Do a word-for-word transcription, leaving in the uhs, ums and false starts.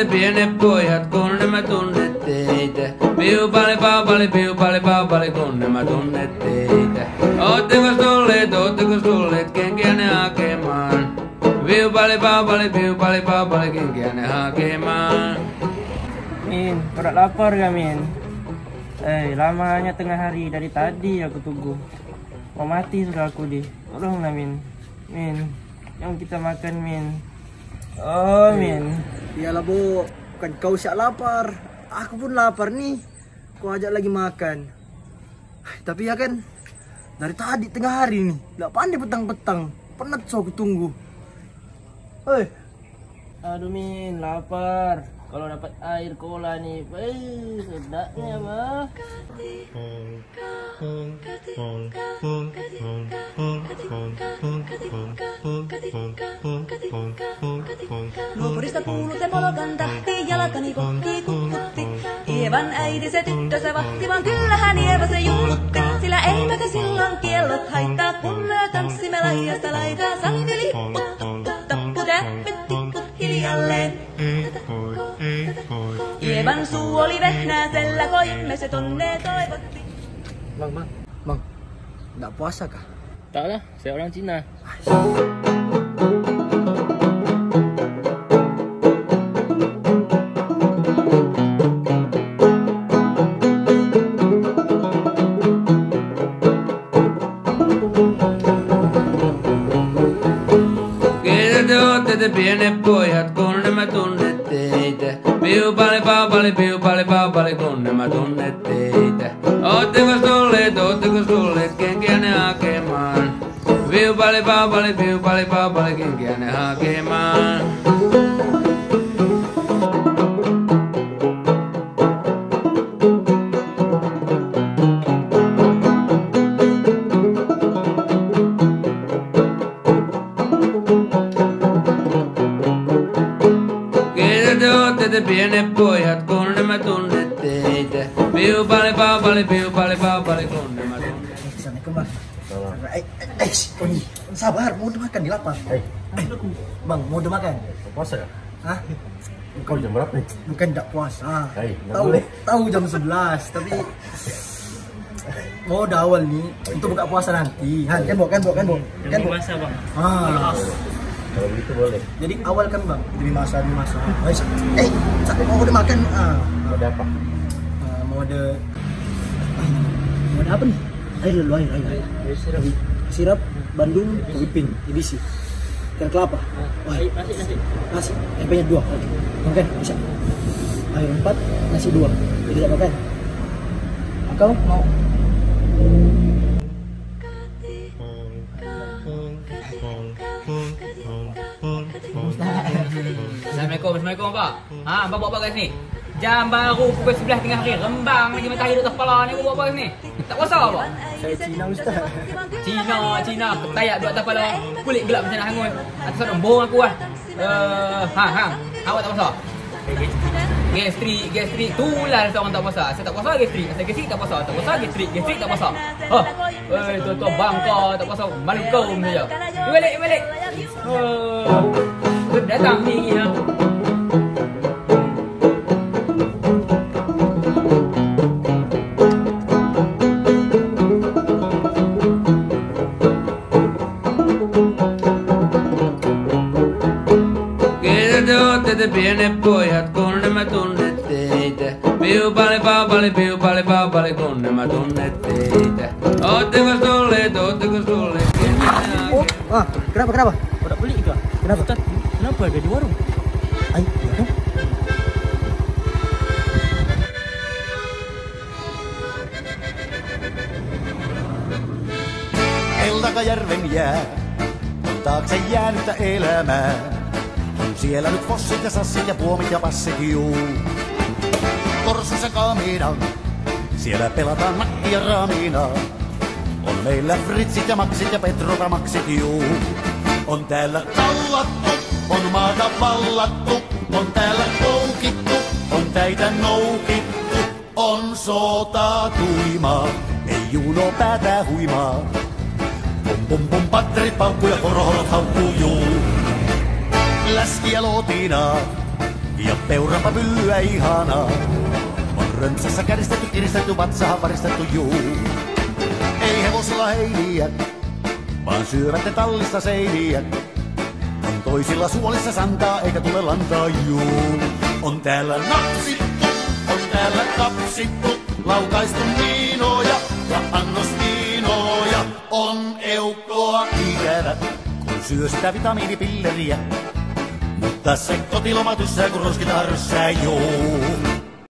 te pienet pojat, kun en mä tunne teitä. Piupali paapali, piupali paapali, kun en mä tunne teitä. Ootteko tulleet, ootteko tulleet kenkiä ne hakemaan? Piupali paapali, piupali paapali, kenkiä ne hakemaan. Min, kau tak lapar ke Min? Eh, lamanya tengah hari dari tadi aku tunggu. Mau mati sudah aku di. Tolonglah Min. Min, jom kita makan Min. Oh Min. Iyalah Bu, bukan kau siap lapar. Aku pun lapar nih. Kau ajak lagi makan. Tapi ya kan, dari tadi tengah hari nih. Gak pandai petang-petang. Penat so aku tunggu. Hei. Aduh Min, lapar. Kalau dapat air cola nih, eh, sedapnya mah. Nuo porista kuuluu se polkan tahti, jalkani kohti kukkutti. Ievan äiti se tyttö se vahti, vaan kyllähän Ieva se jullutti. Sillä eiväkä silloin kiellot haittaa, kun me tanssimme laidasta laitaa. Sangi lipput, tupput, tapput, täppit, tipput hiljalleen. Ievan suu oli vehnäisellä, koimme se tonne toivottiin. Bang, bang, bang. Nggak puasa kah? Tak lah, saya orang Cina. Keitä te ootte te pienet pojat, kun en mä tunne teitä. Piupali paapali, piupali paapali, kun en mä tunne teitä. Ootteko tulleet, ootteko tulleet kenkiä ne hakemaan? Piupali paapali, piupali paapali, kenkiä ne hakemaan. Te pienet pojat, kun en mä tunne teitä. Piupali paapali, piupali paapali, kun en mä tunne teitä. Assalamualaikum bang. Eh, eh, eh, oh nih, sabar, mau udah makan di lapar. Eh, bang, mau udah makan. Puasa ya? Hah? Kau jam berapa nih? Bukan tidak puasa. Hai, nggak Tahu, boleh. tahu jam sebelas, tapi mau udah awal nih untuk buka puasa nanti. Han, kan, Bo, kan, Bo, kan, Bo. Kan, Bo. Puasa bang. Ah. Kalau begitu boleh. Jadi awal kan bang, demi masa demi masa. Eh, sampai mau udah makan. Ah, Mau ada apa? ah, mau ada, mau ada apa nih? Air dulu, air, air, air. Sirap, sirap, Bandung, whipping, edisi. Ikan kelapa. Wah, Nasi, nasi. nasi. Eh, banyak dua. Oke, makan bisa. Air empat, nasi dua. Jadi tidak makan. Kau mau? Assalamualaikum, Assalamualaikum Pak. Ha, Abang buat apa kat sini? Jam baru pukul sebelas tengah hari. Rembang lagi matahari di atas kepala ni. Buat apa kat sini? Tak puasa apa? Saya Cina Ustaz. Cina, Cina. Ketayak duduk atas kepala. Kulit gelap macam nak hangus. Atas rembung aku lah. Uh, ha, ha. Awak tak puasa? Gastrik, gastrik. Itulah seorang tak puasa. Saya tak puasa gastrik. Saya gastrik tak puasa. Tak puasa gastrik. Gastrik tak puasa. Oh, eh, tuan-tuan bangka tak puasa. Malukau saja. Balik, balik. Oh, datang tinggi ha. Te pienet pojat, kun en mä tunne teitä. Piupali paapali, piupali paapali, kun en mä tunne teitä. Ootteko tulleet, ootteko tulleet kenkiä ne Oh, ah, kenapa, kenapa? Kau tak pelik ke? Kenapa? Ustaz, kenapa ada di warung? Ay, ya kan? Eltakajärven jää on taakse jäänyttä elämää. On siellä nyt fossit ja sassit ja puomit ja passit juu. Korsussa kamina, siellä pelataan nakkia raamina. On meillä fritsit ja maksit ja petrokamaksit juu. On täällä tallattu, on maata vallattu. On täällä koukittu, on täitä noukittu. On sota tuimaa, ei juuno päätää huimaa. Pum pum pum patterit paukkuu ja korohorot haukkuu juu. Läskiä lootinaa Ja peurapa pyllyä ihanaa. On römpsässä käristetty, kiristetty, vatsahan varistettu juu. Ei hevosilla heiliä, vaan syövät ne tallista seiniä. On toisilla suolissa santaa, eikä tule lantaa juu. On täällä napsittu, on täällä kapsittu, laukaistu viinoja ja annostiinoja. On eukkoa ikävä, kun syö sitä vitamiinipilleriä. Mutta se kotiloma tyssää, kun roskitaan ryssää juu.